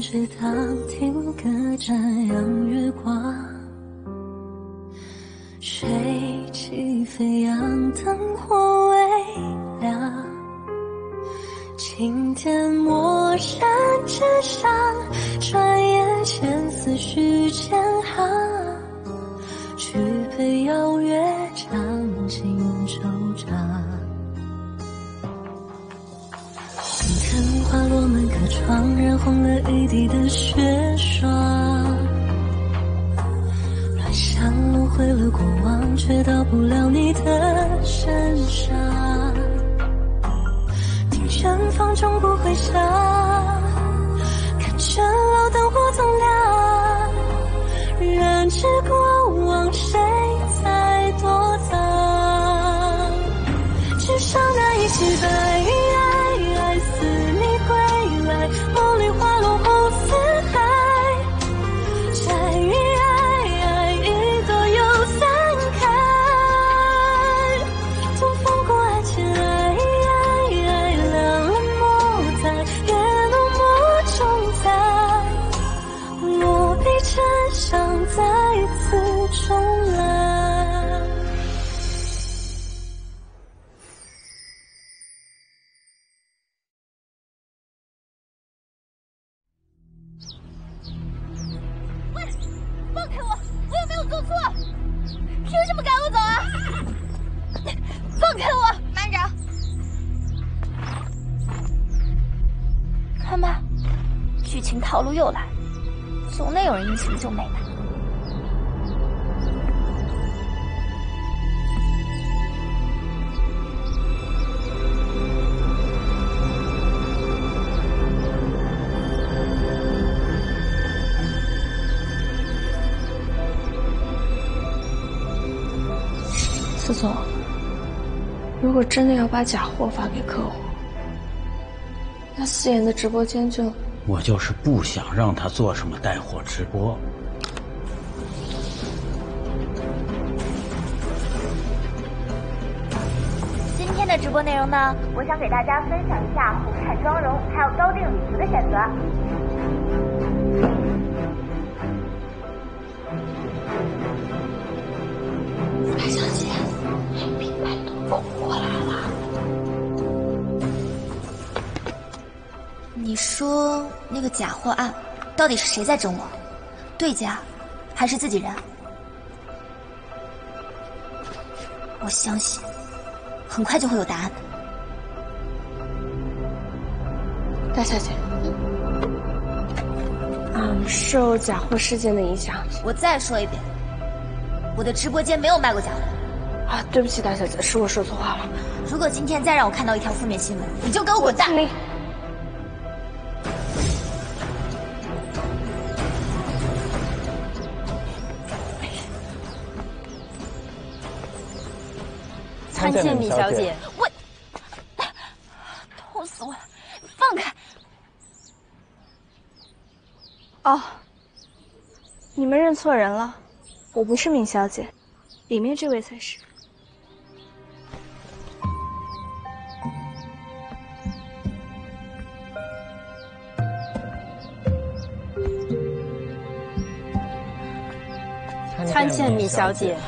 池塘听歌瞻仰月光，水起飞扬，灯火微亮。青天蓦然之上，转眼间思绪渐行。举杯邀月，将尽惆怅。红藤花落满客窗，染红了一地的雪霜。乱想轮回了过往，却到不了你的身上。听远方钟鼓回响，看着老灯火通亮。人知过往，谁在躲藏？纸上那一袭白，似你归来，梦里花落红似海。摘一朵又散开，东风过爱情爱，凉了莫在，月浓墨重在，落笔真相再次重来。 套路又来，总得有人英雄救美呢。 司总，如果真的要把假货发给客户，那4眼的直播间就…… 我就是不想让他做什么带货直播。 今天的直播内容呢，我想给大家分享一下红毯妆容还有高定礼服的选择。 白小姐，品牌都供过来了。 你说那个假货案，到底是谁在整我？对家，还是自己人？我相信，很快就会有答案的。 大小姐，受假货事件的影响， 我再说一遍，我的直播间没有卖过假货。 啊，对不起，大小姐，是我说错话了。 如果今天再让我看到一条负面新闻，你就给我滚蛋！ 参见米小姐。 我痛死我了！放开！ 哦，你们认错人了，我不是闵小姐，里面这位才是。 参见米小姐。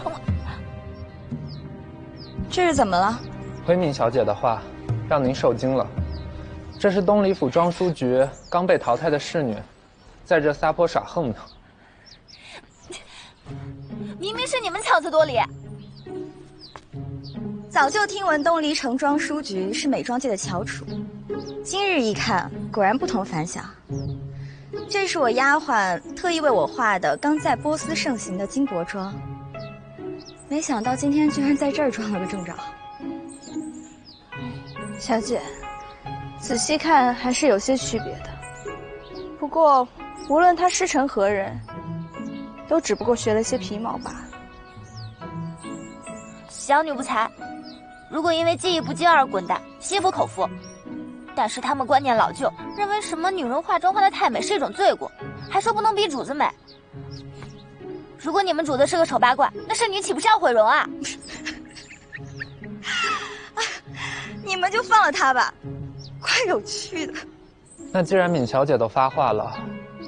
这是怎么了？ 回闵小姐的话，让您受惊了。这是东里府庄书局刚被淘汰的侍女，在这撒泼耍横呢。 明明是你们强词夺理。 早就听闻东篱城庄书局是美妆界的翘楚，今日一看，果然不同凡响。这是我丫鬟特意为我画的刚在波斯盛行的金箔妆，没想到今天居然在这儿撞了个正着。 小姐，仔细看还是有些区别的。不过，无论他师承何人，都只不过学了些皮毛罢了。 小女不才，如果因为技艺不精而滚蛋，心服口服。但是他们观念老旧，认为什么女人化妆化得太美是一种罪过，还说不能比主子美。如果你们主子是个丑八怪，那侍女岂不是要毁容啊？ 你们就放了他吧，怪有趣的。 那既然闵小姐都发话了，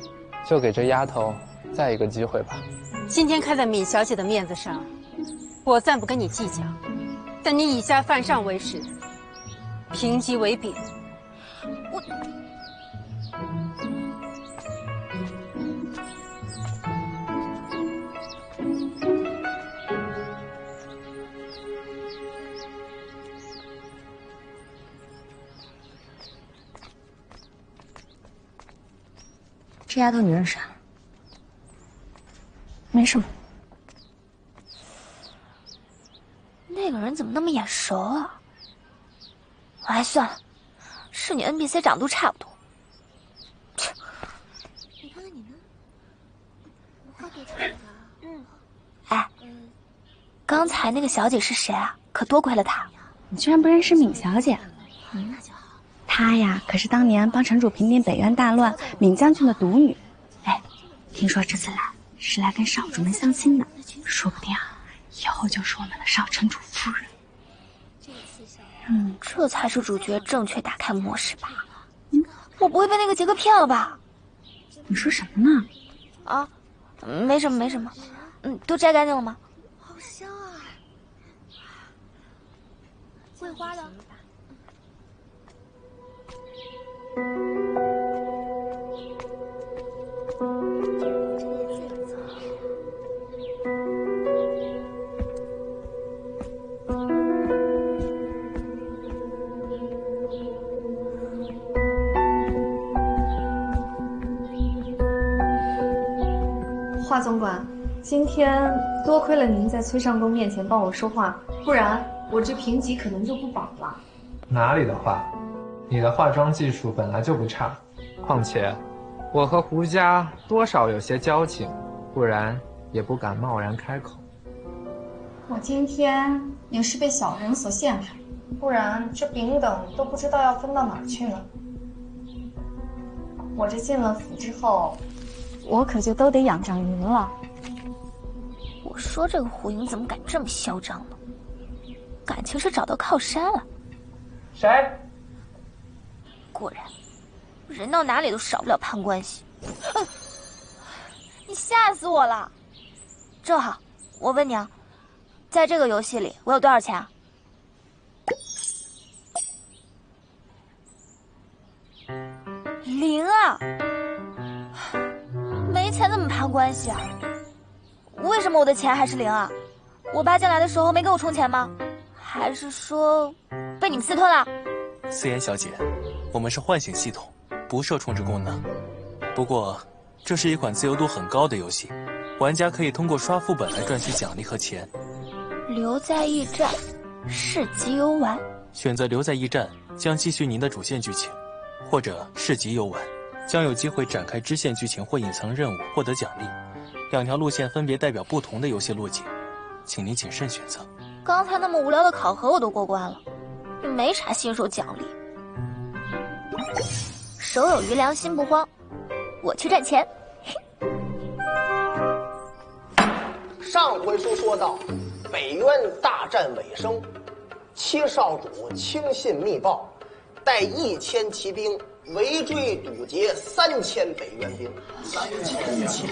就给这丫头再一个机会吧。 今天看在闵小姐的面子上，我暂不跟你计较。但你以下犯上为实，评级为贬。 我。 这丫头你认识啊？ 没什么。 那个人怎么那么眼熟啊？哎，算了，是你 NPC 长得都差不多。你看看你呢？我画多长啊？哎，刚才那个小姐是谁啊？可多亏了她。 你居然不认识闵小姐？那就好。她呀，可是当年帮城主平定北渊大乱闵将军的独女。哎，听说这次来是来跟少主们相亲的，说不定啊，以后就是我们的少城主夫人。 这才是主角正确打开模式吧？我不会被那个杰克骗了吧？ 你说什么呢？ 啊，没什么没什么。都摘干净了吗？ 好香啊！桂花的。 华总管，今天多亏了您在崔上公面前帮我说话，不然我这评级可能就不保了。 哪里的话，你的化妆技术本来就不差，况且我和胡家多少有些交情，不然也不敢贸然开口。 我今天也是被小人所陷害，不然这丙等都不知道要分到哪儿去了。我这进了府之后，我可就都得仰仗您了。 我说这个胡莹怎么敢这么嚣张呢？感情是找到靠山了。 谁？ 果然，人到哪里都少不了攀关系。你吓死我了！正好，我问你啊，在这个游戏里我有多少钱啊？0啊！没钱怎么攀关系啊？为什么我的钱还是0啊？我爸进来的时候没给我充钱吗？还是说被你们私吞了？ 思妍小姐，我们是唤醒系统，不设充值功能。不过，这是一款自由度很高的游戏，玩家可以通过刷副本来赚取奖励和钱。 留在驿站，市集游玩。 选择留在驿站，将继续您的主线剧情，或者市集游玩，将有机会展开支线剧情或隐藏任务，获得奖励。2条路线分别代表不同的游戏路径，请您谨慎选择。 刚才那么无聊的考核我都过关了，没啥新手奖励。手有余粮，心不慌，我去赚钱。 上回书说到，北渊大战尾声，七少主轻信密报，带1000骑兵围追堵截3000北渊兵。3000，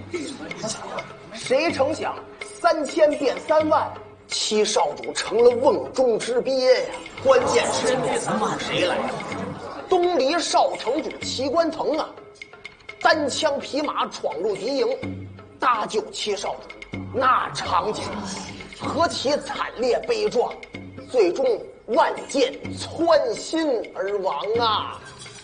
谁成想3000变3万，七少主成了瓮中之鳖呀！关键是谁来了？东离少城主齐关腾啊，单枪匹马闯入敌营，搭救七少主，那场景何其惨烈悲壮，最终万箭穿心而亡啊！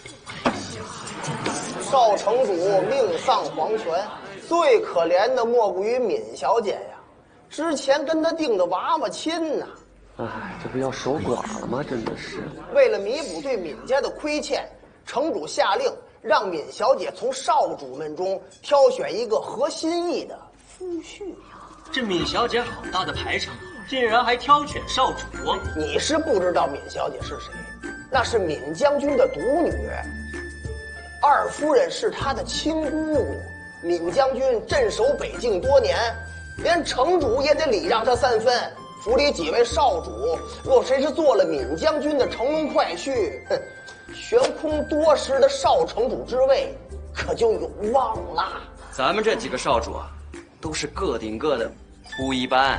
少城主命丧黄泉，最可怜的莫过于闵小姐呀，之前跟他定的娃娃亲呐。 哎，这不要守寡了吗？真的是。 为了弥补对闵家的亏欠，城主下令让闵小姐从少主们中挑选一个合心意的夫婿。 这闵小姐好大的排场，竟然还挑选少主。 你是不知道闵小姐是谁，那是闵将军的独女，二夫人是他的亲姑姑。闵将军镇守北境多年，连城主也得礼让他3分。府里几位少主，若谁是做了闵将军的乘龙快婿，悬空多时的少城主之位， 可就有望了。 咱们这几个少主啊，都是个顶个的不一般。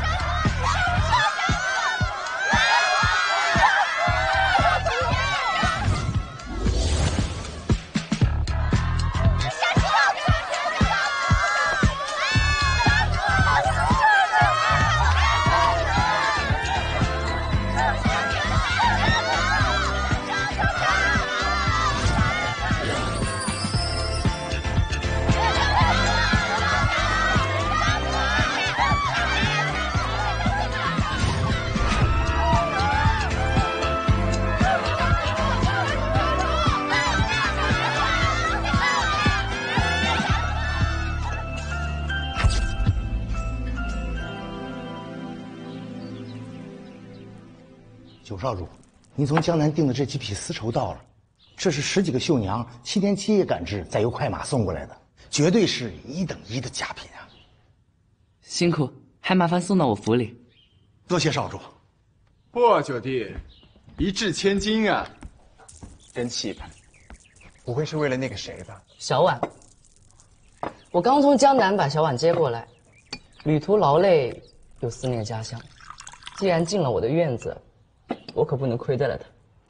九少主，您从江南订的这几匹丝绸到了，这是10几个绣娘7天7夜赶制，再由快马送过来的，绝对是1等1的佳品啊！ 辛苦，还麻烦送到我府里。 多谢少主。 嚯，九弟，一掷千金啊，真气派！不会是为了那个谁吧？ 小婉，我刚从江南把小婉接过来，旅途劳累，又思念家乡。既然进了我的院子，我可不能亏待了他。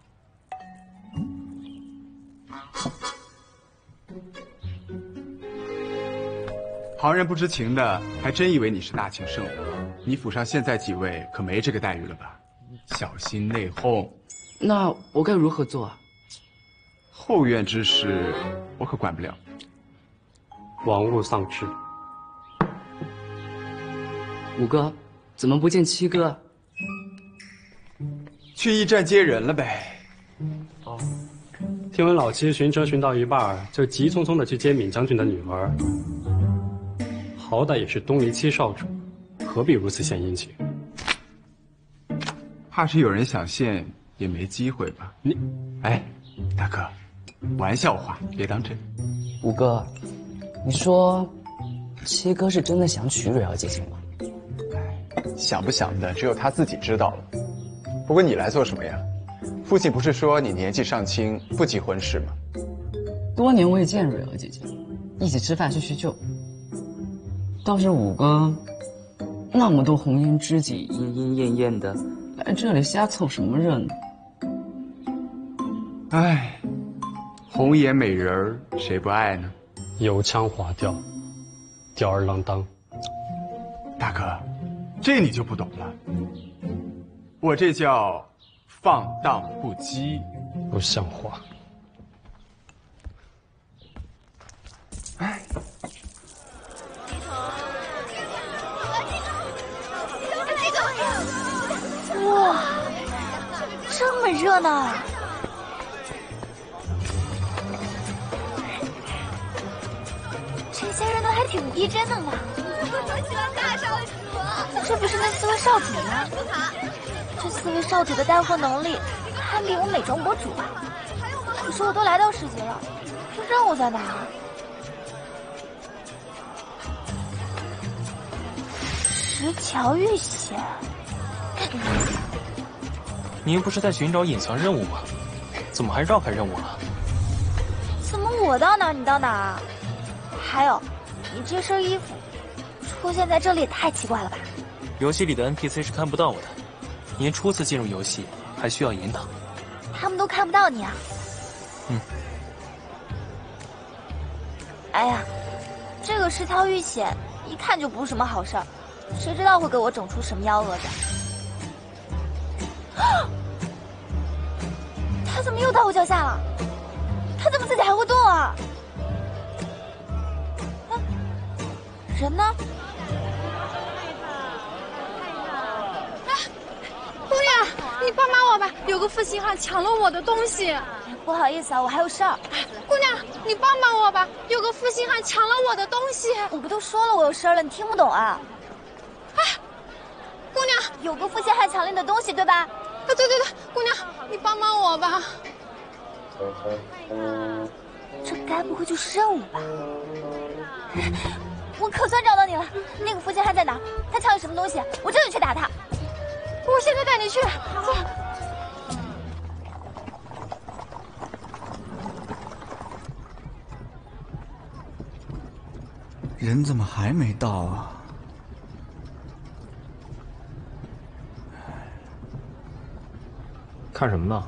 旁人不知情的，还真以为你是大秦圣母。你府上现在几位可没这个待遇了吧？小心内讧。 那我该如何做啊？ 后院之事，我可管不了。 王物丧志。 五哥，怎么不见七哥？ 去驿站接人了呗。 哦，听闻老七寻车寻到一半，就急匆匆的去接闵将军的女儿。好歹也是东篱7少主，何必如此献殷勤？ 怕是有人想献，也没机会吧？你，哎，大哥，玩笑话，别当真。 五哥，你说，七哥是真的想娶蕊儿姐姐吗？ 想不想的，只有他自己知道了。不过你来做什么呀？父亲不是说你年纪尚轻，不急婚事吗？ 多年未见蕊儿姐姐，一起吃饭叙叙旧。倒是五哥，那么多红颜知己莺莺燕燕的，来这里瞎凑什么热闹？ 唉，红颜美人儿谁不爱呢？ 油腔滑调，吊儿郎当。 大哥，这你就不懂了。我这叫放荡不羁， 不像话。 哎。 哇，这么热闹啊！这些人都还挺逼真的嘛。这不是那4位少主吗？这4位少主的带货能力堪比我美妆博主啊！可是我都来到市集了，这任务在哪儿？石桥遇险。 您不是在寻找隐藏任务吗？怎么还绕开任务了？ 怎么我到哪儿你到哪儿啊？还有，你这身衣服出现在这里也太奇怪了吧？ 游戏里的 NPC 是看不到我的，您初次进入游戏还需要引导。 他们都看不到你啊？ 嗯。 哎呀，这个石桥遇险一看就不是什么好事儿，谁知道会给我整出什么幺蛾子？他怎么又到我脚下了？他怎么自己还会动啊？啊，人呢？ 姑娘，你帮帮我吧，有个负心汉抢了我的东西。 不好意思啊，我还有事儿。 姑娘，你帮帮我吧，有个负心汉抢了我的东西。 我不都说了我有事儿了，你听不懂啊？ 哎，姑娘， 有个负心汉抢了你的东西，对吧？ 对，姑娘，你帮帮我吧。 这该不会就是任务吧？我可算找到你了，那个负心汉在哪？他抢你什么东西？我这就去打他。 我现在带你去，走。 人怎么还没到啊？ 看什么呢？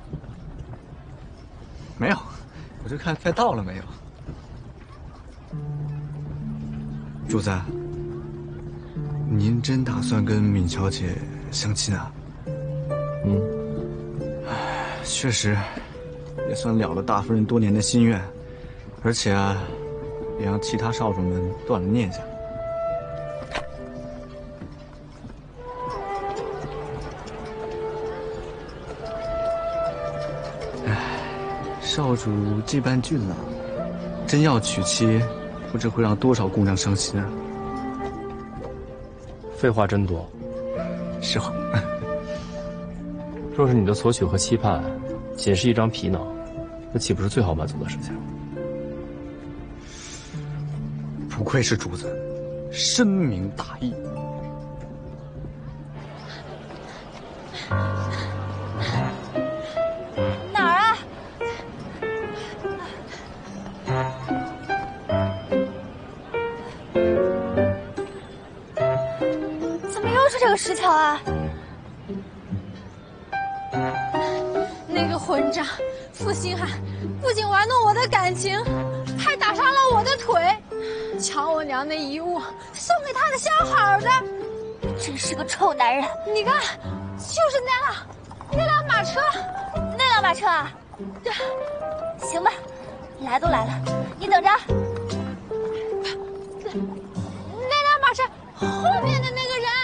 没有，我就看快到了没有。主子，您真打算跟闵小姐相亲啊？确实，也算了了大夫人多年的心愿，而且啊，也让其他少主们断了念想。少主这般俊朗，真要娶妻，不知会让多少姑娘伤心啊！ 废话真多。 是话。 若是你的索取和期盼仅是一张皮囊，那岂不是最好满足的事情？ 不愧是主子，深明大义。 哪儿啊？怎么又是这个石桥啊？ 那个混账负心汉，不仅玩弄我的感情，还打伤了我的腿，抢我娘的遗物送给他的相好的， 真是个臭男人！ 你看，就是那辆马车， 那辆马车啊？对，行吧，来都来了，你等着。 那辆马车后面的那个人。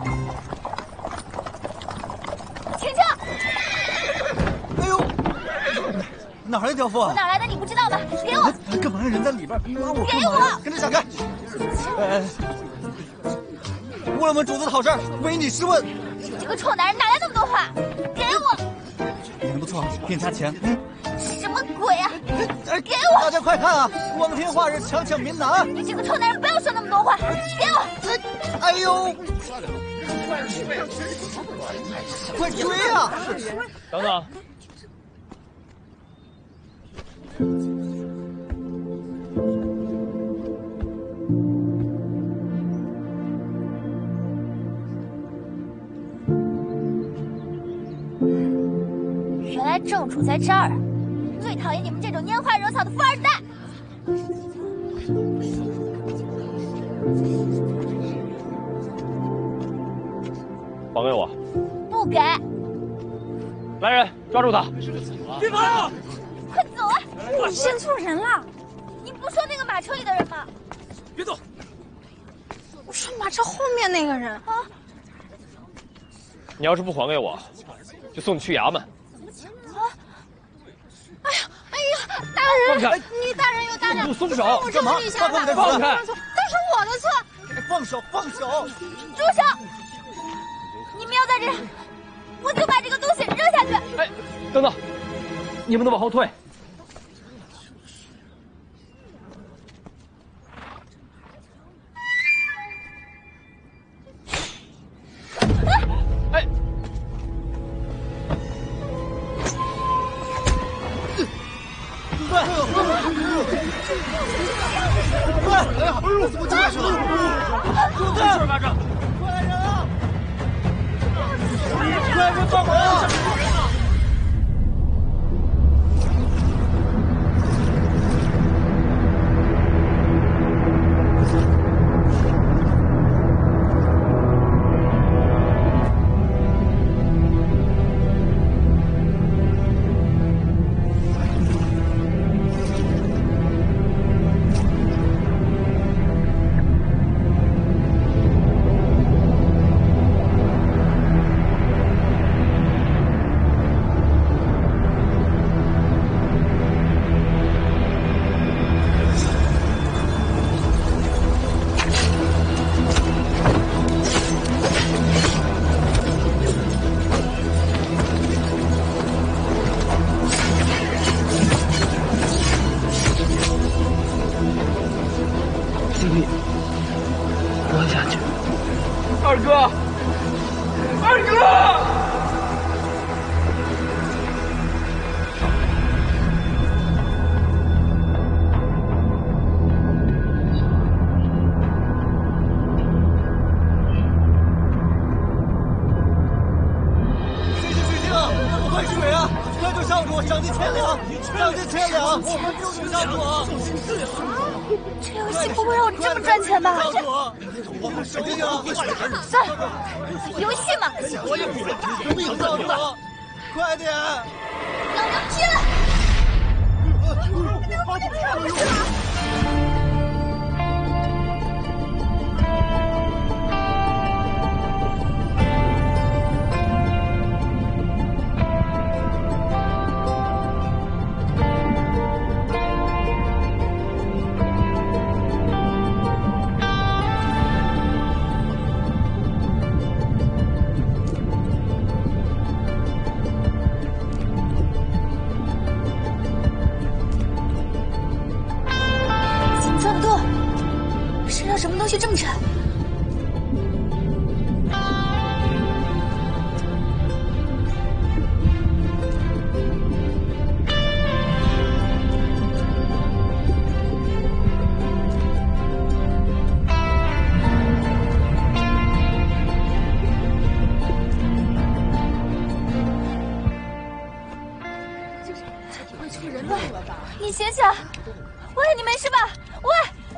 停车！ 哎呦，哪来的刁妇啊？ 哪来的你不知道吗？给我！ 干嘛让人在里边拉我？ 给我！ 跟着闪开！误了我们主子的好事，唯你是问。 你这个臭男人哪来那么多话？给我！ 演得不错，给你加钱。 什么鬼啊！给我！ 大家快看啊，我们听话是强抢民男。 你这个臭男人不要说那么多话！给我！ 哎呦！快追啊！ 等等。 原来正主在这儿，最讨厌你们这种拈花惹草的富二代。 还给我！ 不给！ 来人，抓住他！ 别跑！快走啊！ 你认错人了！ 你不说那个马车里的人吗？ 别动！ 我说马车后面那个人啊！ 你要是不还给我，就送你去衙门。 哎呀，大人！ 放开！ 你大人有大量， 松手！ 干嘛？ 放开！ 都是我的错！ 放手！放手！ 住手！你们要在这，我就把这个东西扔下去！ 哎，等等，你们都往后退！哎！ 怎么进来去了？ 没事吧？这快来人啊！快来人帮忙！ 二哥，二哥！ 这游戏不会让我这么赚钱吧？ 少主，我们什么样会选？ 算了，游戏嘛。 我也不会打。少主，快点！ 老娘拼了！那个姑娘跳过去了。什么东西这么沉？这里会出人乱！你醒醒！喂，你没事吧？喂！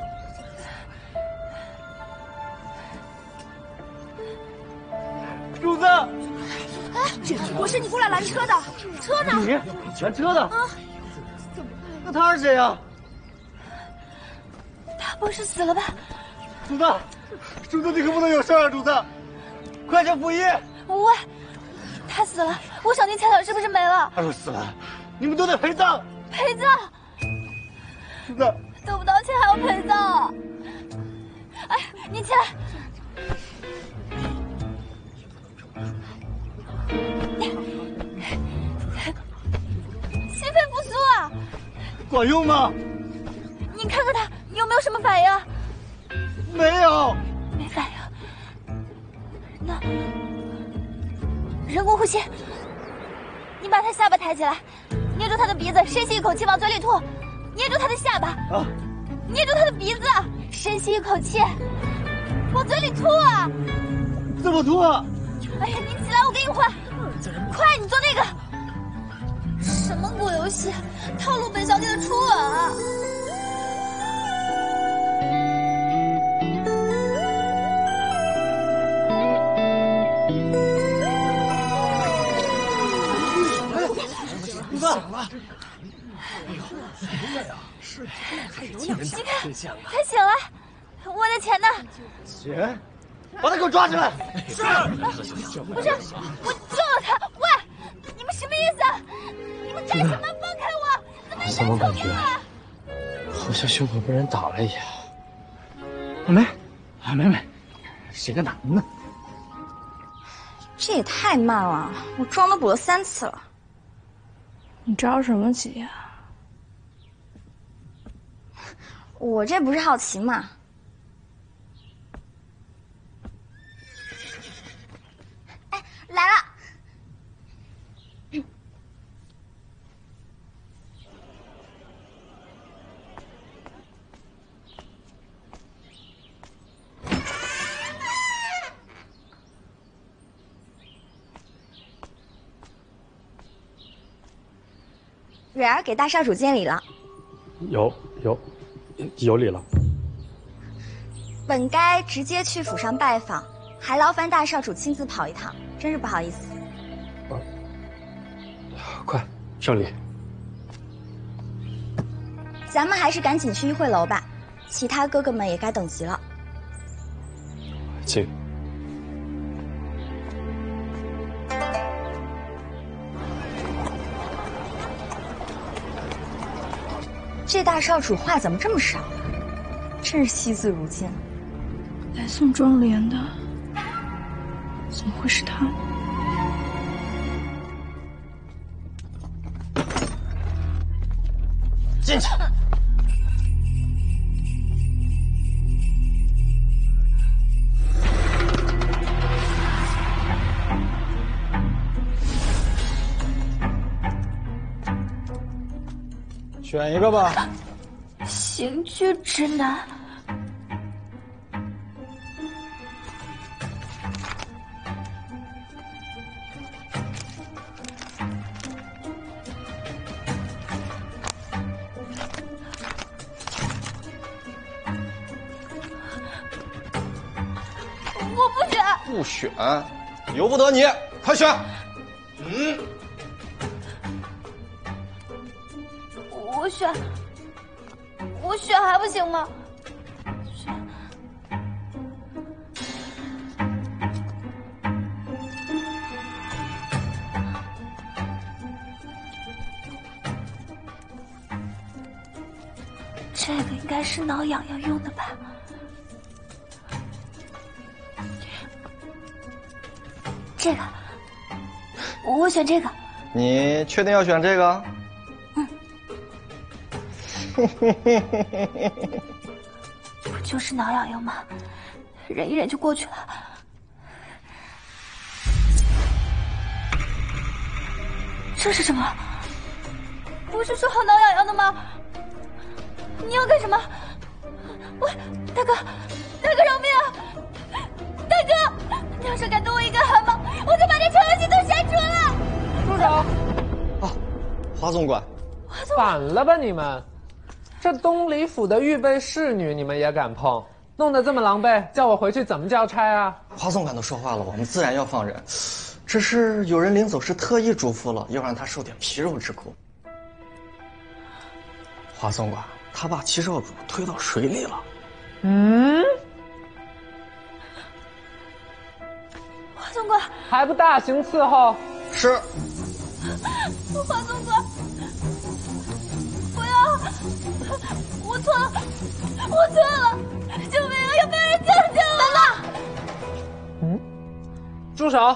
主子， 我是你过来拦车的，车呢？ 你拦车的？啊，那他是谁呀？ 他不是死了吧？ 主子，主子你可不能有事啊！主子，快请府医！ 喂，他死了，我小宁钱了是不是没了？ 他说死了，你们都得陪葬。 陪葬？ 主子， 得不到钱还要陪葬？哎，你起来！心肺复苏啊！ 管用吗？ 你看看他有没有什么反应？ 没有， 没反应。那人工呼吸，你把他下巴抬起来，捏住他的鼻子，深吸一口气往嘴里吐，捏住他的下巴， 啊， 捏住他的鼻子，深吸一口气，往嘴里吐啊！ 怎么吐啊？ 哎呀，你起来，我给你换。快，你做那个。什么鬼游戏？套路本小姐的初吻啊！ 主子， 是还有点你看，他醒了，我的钱呢？ 钱，把他给我抓起来！ 是。不是，我救了他。喂，你们什么意思？你们干什么？放开我！ 怎么感觉好像胸口被人打了一样？ 没，没，谁敢打人呢？ 这也太慢了，我妆都补了3次了。 你着什么急啊？ 我这不是好奇嘛。哎，来了。蕊儿给大少主见礼了。 有礼了。 本该直接去府上拜访，还劳烦大少主亲自跑一趟，真是不好意思。 快上礼。 咱们还是赶紧去议会楼吧，其他哥哥们也该等急了。 请。 这大少主话怎么这么少啊？真是惜字如金。 来送妆奁的，怎么会是他？ 进去。选一个吧。 刑具之男。 我不选。 不选，由不得你，快选。 我选还不行吗？这个应该是挠痒痒用的吧？这个，我选这个。 你确定要选这个？ 不就是挠痒痒吗？忍一忍就过去了。这是什么？不是说好挠痒痒的吗？你要干什么？喂，大哥，饶命啊！大哥，你要是敢动我一根汗毛，我就把这程游戏都删除了。 住手！ 华总管， 反了吧你们！这东里府的预备侍女你们也敢碰，弄得这么狼狈，叫我回去怎么交差啊？ 华总管都说话了，我们自然要放人。只是有人临走时特意嘱咐了，要让他受点皮肉之苦。华总管，他把七少主推到水里了。 华总管， 还不大刑伺候？ 是。 华总管，不要！我错了，救命啊！有没有人救救我？等等！ 住手！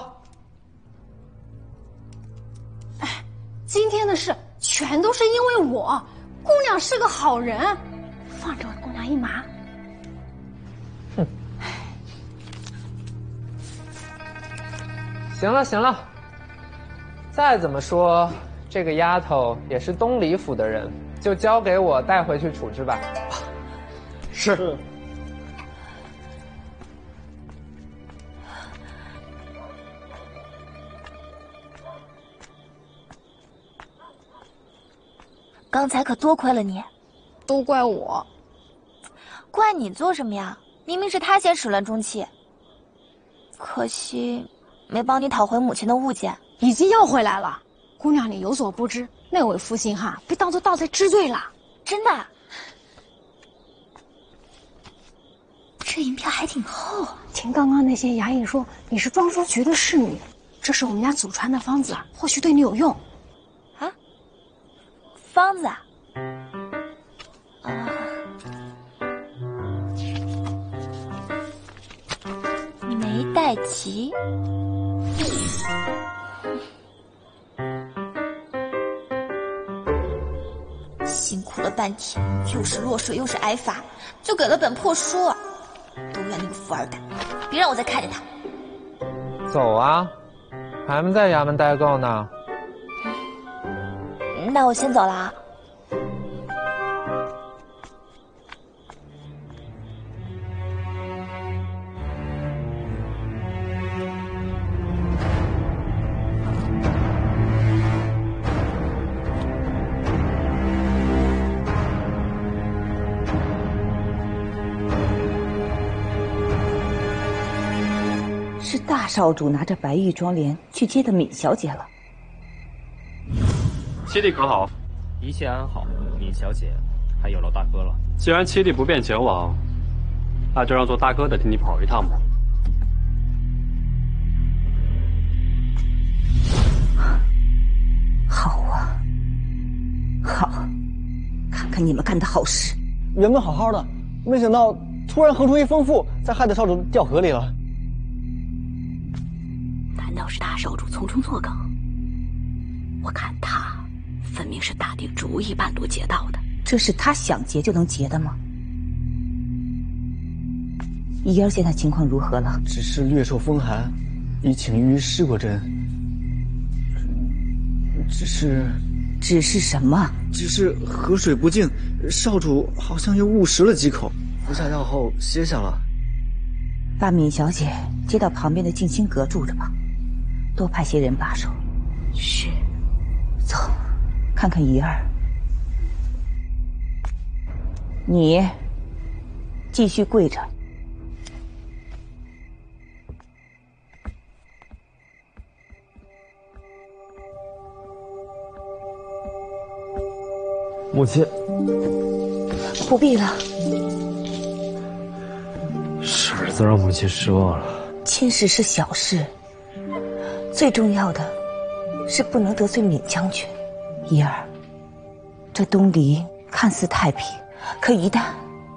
今天的事全都是因为我。姑娘是个好人，放着我姑娘一马。 行了，再怎么说，这个丫头也是东里府的人，就交给我带回去处置吧。 是。 刚才可多亏了你， 都怪我。 怪你做什么呀？明明是他先始乱终弃，可惜没帮你讨回母亲的物件。 已经要回来了。姑娘你有所不知，那位负心汉被当作盗贼治罪了。 真的？这银票还挺厚。 听刚刚那些衙役说你是庄书局的侍女，这是我们家祖传的方子，或许对你有用。 方子啊，你没带齐。辛苦了半天，又是落水又是挨罚，就给了本破书，都怨那个富二代，别让我再看见他。 走啊，还没在衙门待够呢。 那我先走了啊。 是大少主拿着白玉妆奁去接的敏小姐了。 七弟可好？ 一切安好，敏小姐还有劳大哥了。 既然七弟不便前往，那就让做大哥的替你跑一趟吧。 好啊，好，看看你们干的好事。 原本好好的，没想到突然横冲一疯妇，才害得少主掉河里了。 难道是大少主从中作梗？我看他分明是打定主意半路劫道的。这是他想劫就能劫的吗？怡儿现在情况如何了？ 只是略受风寒，已请御医施过针。只是什么？只是河水不净，少主好像又误食了几口，服下药后歇下了。 把敏小姐接到旁边的静心阁住着吧，多派些人把守。是。走，看看怡儿。你继续跪着。 母亲， 不必了。 是儿子让母亲失望了。 亲事是小事，最重要的是不能得罪闵将军。一儿，这东篱看似太平，可一旦……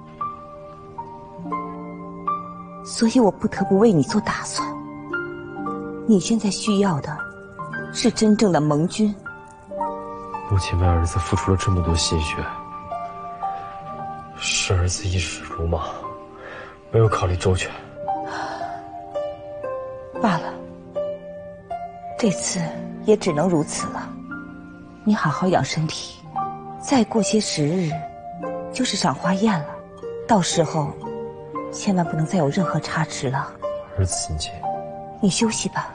所以我不得不为你做打算。你现在需要的是真正的盟军。 母亲为儿子付出了这么多心血，是儿子一时鲁莽，没有考虑周全。 罢了，这次也只能如此了。你好好养身体，再过些时日，就是赏花宴了。到时候，千万不能再有任何差池了。 儿子心切。 你休息吧。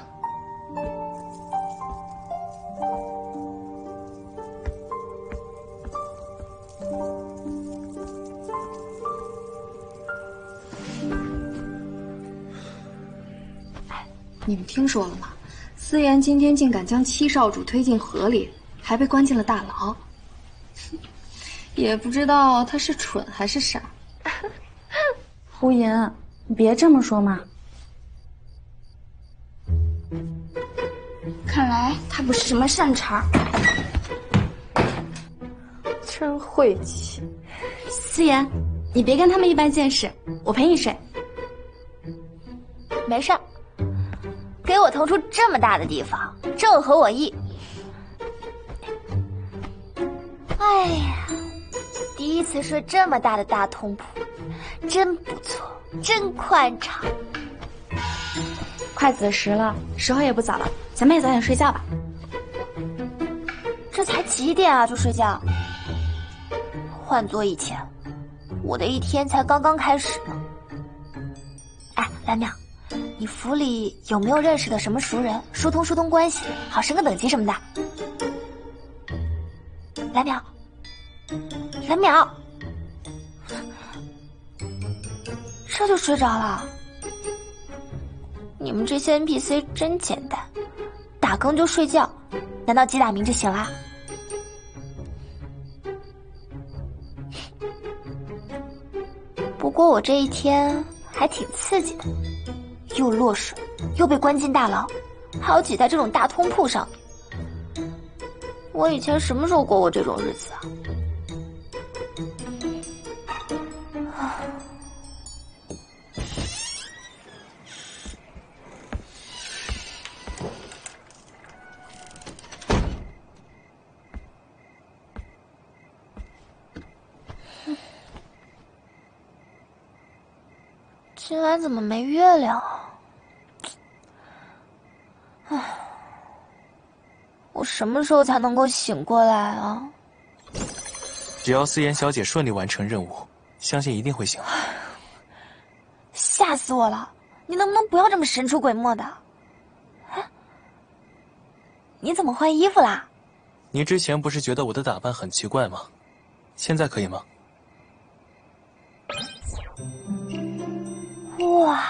你们听说了吗？思妍今天竟敢将七少主推进河里，还被关进了大牢。也不知道他是蠢还是傻。 胡言，你别这么说嘛。 看来他不是什么善茬，真晦气。 思妍，你别跟他们一般见识，我陪你睡。 没事儿。给我腾出这么大的地方，正合我意。哎呀，第一次睡这么大的大通铺，真不错，真宽敞。 快子时了，时候也不早了，咱们也早点睡觉吧。 这才几点啊就睡觉？换做以前，我的一天才刚刚开始呢。哎，蓝淼。你府里有没有认识的什么熟人，疏通关系，好升个等级什么的？蓝淼，蓝淼，这就睡着了。你们这些 NPC 真简单，打更就睡觉，难道鸡打鸣就行啦？不过我这一天还挺刺激的。又落水，又被关进大牢，还要挤在这种大通铺上面。我以前什么时候过这种日子啊？今晚怎么没月亮啊？唉，我什么时候才能够醒过来啊？ 只要思妍小姐顺利完成任务，相信一定会醒来。 吓死我了！你能不能不要这么神出鬼没的？哎，你怎么换衣服啦？ 你之前不是觉得我的打扮很奇怪吗？现在可以吗？ 哇，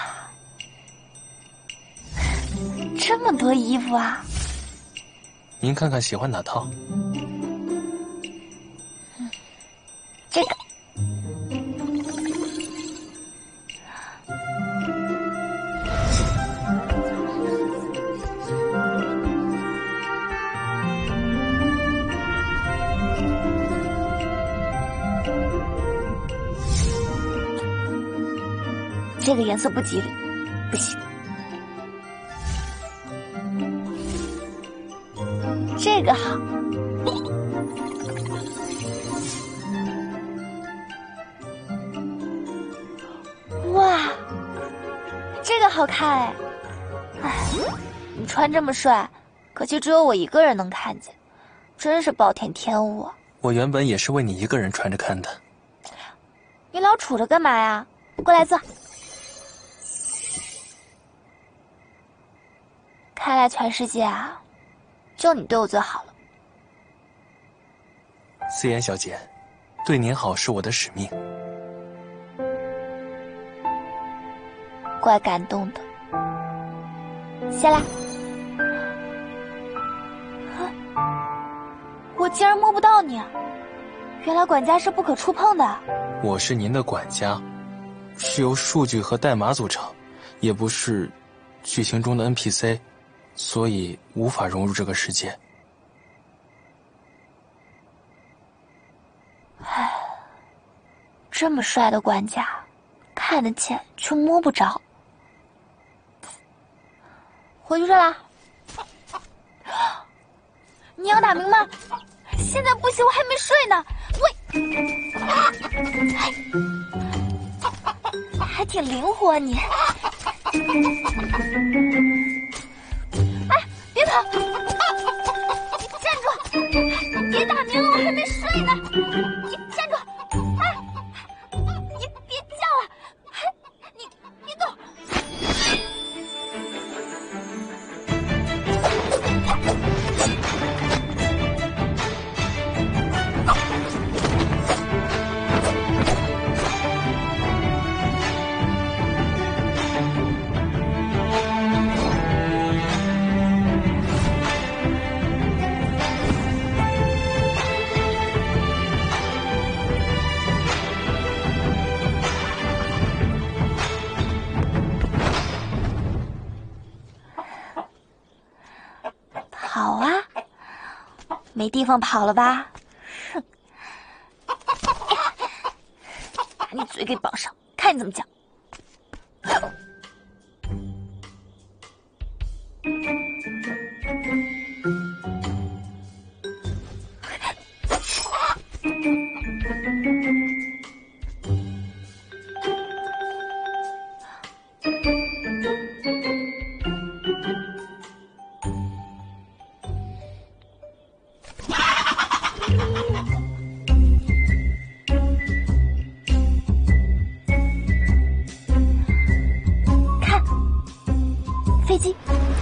这么多衣服啊！ 您看看喜欢哪套？ 这个。这个颜色不吉利，不行。这个好。哇，这个好看哎！哎，你穿这么帅，可惜只有我一个人能看见，真是暴殄天物啊！ 我原本也是为你一个人穿着看的。 你老杵着干嘛呀？过来坐。看来全世界啊，就你对我最好了。 思妍小姐，对您好是我的使命。 怪感动的。下来。我竟然摸不到你， 原来管家是不可触碰的。 我是您的管家，是由数据和代码组成，也不是剧情中的 NPC， 所以无法融入这个世界。 唉，这么帅的管家，看得见却摸不着。回去睡啦。你要打鸣吗？现在不行，我还没睡呢。喂，还挺灵活啊你。哎，别跑！你站住！你别打鸣了，我还没睡呢。你站住！哎，你别叫了！哎，你动！跑啊！没地方跑了吧？哼！把你嘴给绑上，看你怎么讲。飞机。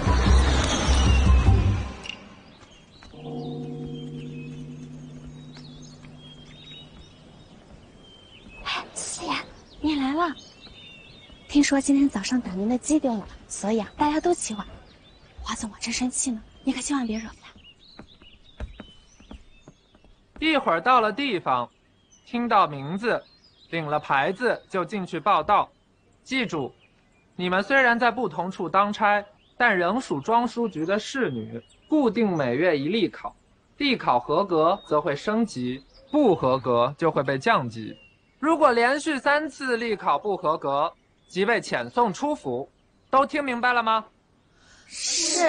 思妍，你来了。听说今天早上打鸣的鸡丢了，所以大家都起晚。华总，我真生气呢，你可千万别惹他。 一会儿到了地方，听到名字，领了牌子就进去报到。记住，你们虽然在不同处当差，但仍属庄书局的侍女，固定每月一例考，例考合格则会升级，不合格就会被降级。如果连续3次例考不合格，即被遣送出府。都听明白了吗？ 是。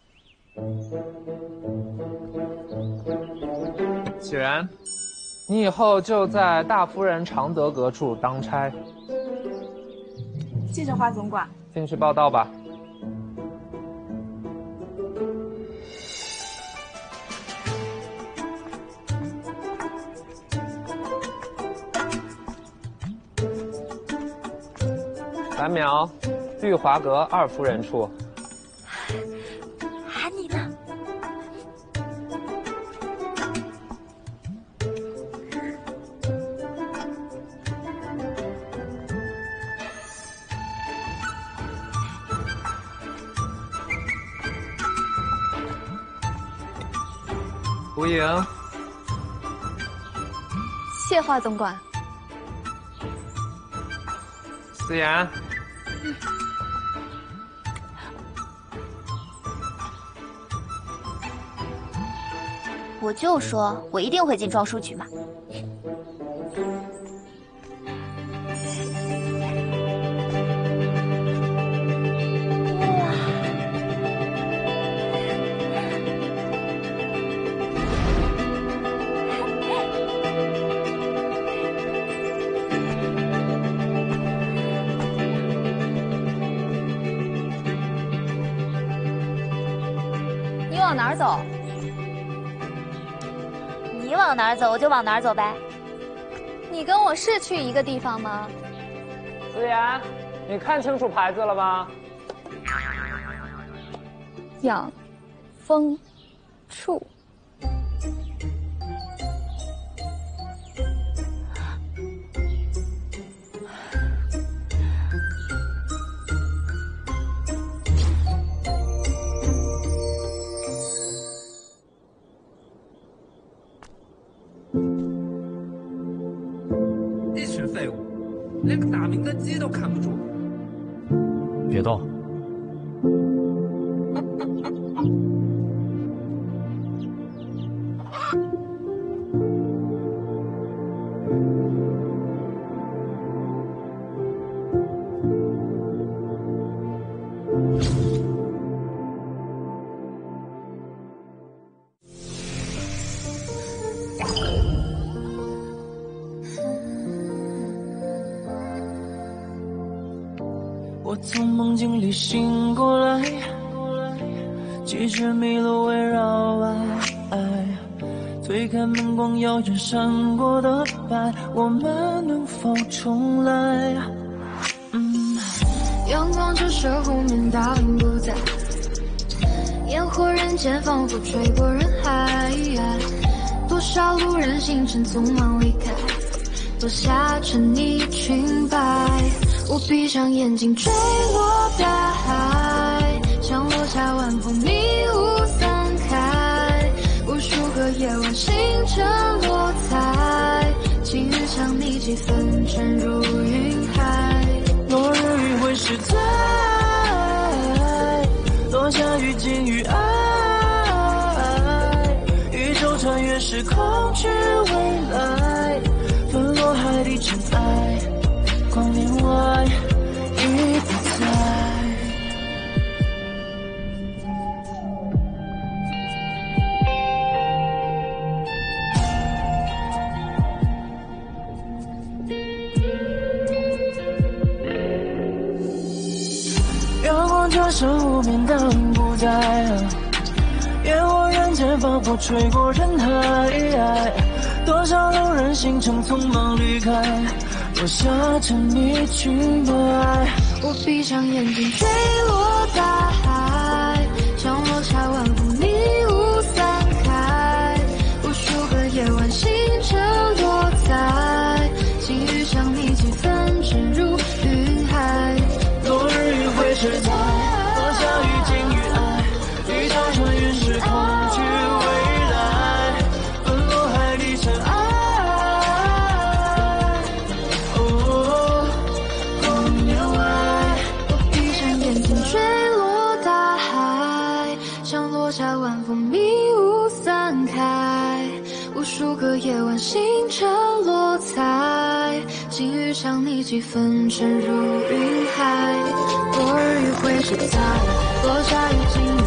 启然，你以后就在大夫人常德阁处当差。 谢谢华总管。 进去报道吧。蓝苗，玉华阁2夫人处。 喊你呢。 胡莹， 谢华总管。 思妍。 我就说，我一定会进庄书局嘛。 你往哪儿走？ 你往哪儿走，我就往哪儿走呗。 你跟我是去一个地方吗？ 思妍，你看清楚牌子了吗？ 养蜂处。 个鸡都看不住。 别动。 我从梦境里醒过来，几只麋鹿围绕推开门光耀眼闪过的白，我们能否重来？ 阳光折射湖面，倒影不在，烟火人间仿佛吹过人海，多少路人行程匆忙离开，落下沉溺裙摆。我闭上眼睛坠落大海，像落下晚风迷雾散开，无数个夜晚星辰落彩，晴雨将你几分沉入云海。 落日余晖是在，落下雨尽于爱，宇宙穿越时空去未来，分落海底尘埃，光年外已不在。阳光折射湖面，倒影不在，烟火人间仿佛吹过人海，多少路人行程匆忙离开，落下沉溺裙摆。 我闭上眼睛坠落大海，像落下晚风迷雾散开，无数个夜晚星辰落彩，晴雨将你几分沉入云海。 落日余晖是在，落下雨尽于爱，宇宙穿越时空去未来，分落海底尘埃。光年外， 我闭上眼睛坠落大海，像落下晚风迷雾散开，无数个夜晚星辰落彩，晴雨将你几分沉入云海。落日余晖是在，落下雨尽